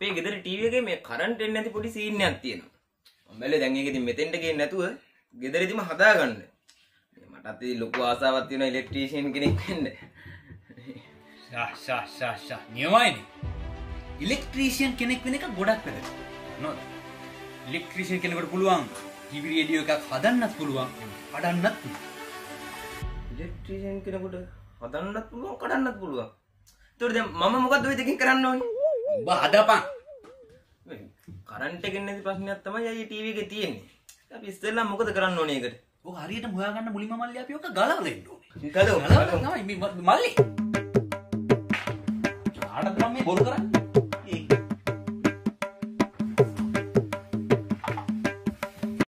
අපේ ගෙදර ටීවී එකේ මේ කරන්ට් එන්නේ නැති පොඩි සීන් එකක් තියෙනවා. මම බැලුවේ දැන් ඒක ඉතින් මෙතෙන්ට ගේන්න නැතුව ගෙදරදීම හදාගන්න. මටත් ඉතින් ලොකු ආසාවක් තියෙනවා ඉලෙක්ට්‍රීෂියන් කෙනෙක් වෙන්න. ෂා නියමයිනේ. ඉලෙක්ට්‍රීෂියන් කෙනෙක් වෙන එක ගොඩක් වැදගත්. නේද? ඉලෙක්ට්‍රීෂියන් කෙනෙකුට පුළුවන් ටීවී රේඩියෝ එකක් හදන්නත් පුළුවන්, කඩන්නත් පුළුවන්. ඉලෙක්ට්‍රීෂියන් කෙනෙකුට හදන්නත් පුළුවන්, කඩන්නත් පුළුවන්. ඒතකොට දැන් මම මොකද්ද ඔය දෙකෙන් කරන්න ඕනේ? උඹ හදපන්. කරන්ට් එකෙන් නැති ප්‍රශ්නයක් තමයි අය ටීවී එකේ තියෙන්නේ. අපි ඉස්සෙල්ලා මොකද කරන්න ඕනේ ඒකට? ඔක හරියටම හොයාගන්න මුලින්ම මල්ලි අපි ඔක ගලවලා ඉන්න ඕනේ. ගලව. තමයි මල්ලි. ආඩත් මම මේ බොරු කරන්නේ.